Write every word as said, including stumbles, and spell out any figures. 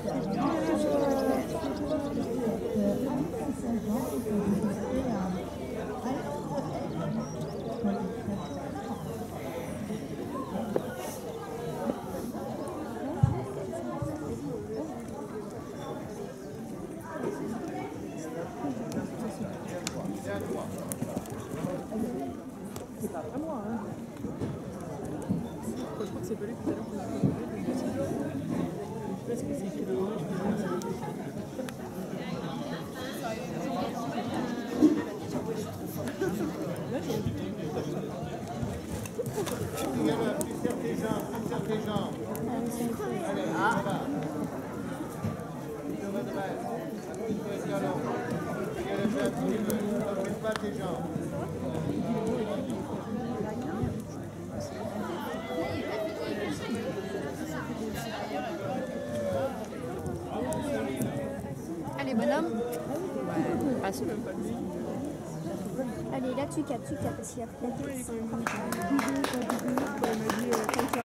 C'est pas vraiment, hein. Je crois que c'est pas lui tout à l'heure qu'on a fait. Je sais pas ce que c'est écrit dedans, je peux Serre tes jambes, serre tes jambes. Allez, ça va. Devant de balle. Fais le galon. Fais le jeu un petit peu. Ne fais pas tes jambes. Allez, bonhomme. Ouais, ah, c'est même pas lui. Allez, là, tu captes, tu captes. Pourquoi il est quand même venu?